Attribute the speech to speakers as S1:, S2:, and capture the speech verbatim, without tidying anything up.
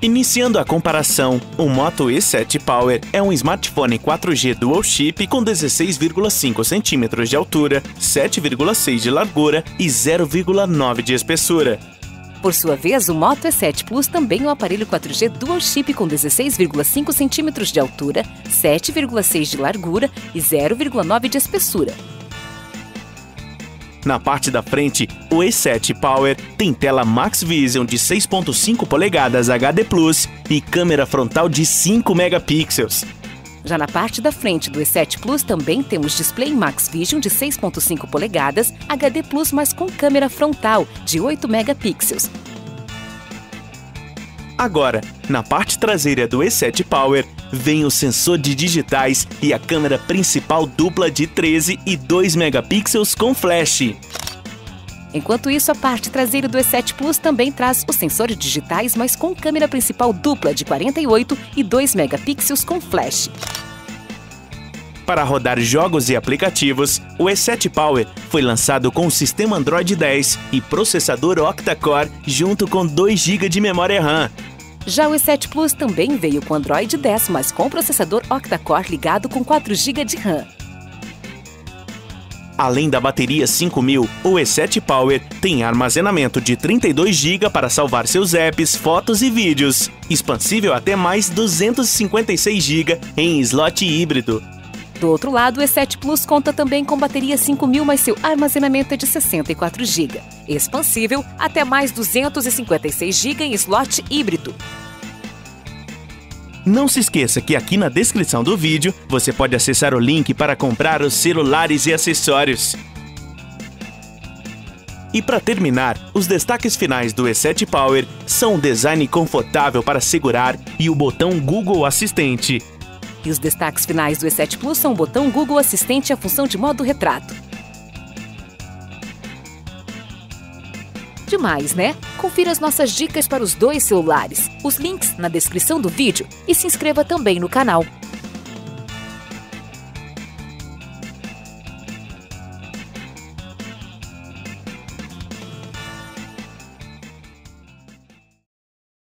S1: Iniciando a comparação, o Moto E sete Power é um smartphone quatro G Dual Chip com dezesseis vírgula cinco centímetros de altura, sete vírgula seis de largura e zero vírgula nove de espessura.
S2: Por sua vez, o Moto E sete Plus também é um aparelho quatro G Dual Chip com dezesseis vírgula cinco centímetros de altura, sete vírgula seis de largura e zero vírgula nove de espessura.
S1: Na parte da frente, o E sete Power tem tela Max Vision de seis vírgula cinco polegadas H D plus e câmera frontal de cinco megapixels.
S2: Já na parte da frente do E sete Plus também temos display Max Vision de seis vírgula cinco polegadas H D plus, mas com câmera frontal de oito megapixels.
S1: Agora, na parte traseira do E sete Power, vem o sensor de digitais e a câmera principal dupla de treze e dois megapixels com flash.
S2: Enquanto isso, a parte traseira do E sete Plus também traz os sensores digitais, mas com câmera principal dupla de quarenta e oito e dois megapixels com flash.
S1: Para rodar jogos e aplicativos, o E sete Power foi lançado com o sistema Android dez e processador octa-core junto com dois gigas de memória RAM.
S2: Já o E sete Plus também veio com Android dez, mas com processador octa-core ligado com quatro gigas de RAM.
S1: Além da bateria cinco mil, o E sete Power tem armazenamento de trinta e dois gigas para salvar seus apps, fotos e vídeos, expansível até mais duzentos e cinquenta e seis gigas em slot híbrido.
S2: Do outro lado, o E sete Plus conta também com bateria cinco mil, mas seu armazenamento é de sessenta e quatro gigas, expansível até mais duzentos e cinquenta e seis gigas em slot híbrido.
S1: Não se esqueça que aqui na descrição do vídeo você pode acessar o link para comprar os celulares e acessórios. E para terminar, os destaques finais do E sete Power são um design confortável para segurar e o botão Google Assistente.
S2: E os destaques finais do E sete Plus são o botão Google Assistente e a função de modo retrato. Demais, né? Confira as nossas dicas para os dois celulares, os links na descrição do vídeo e se inscreva também no canal.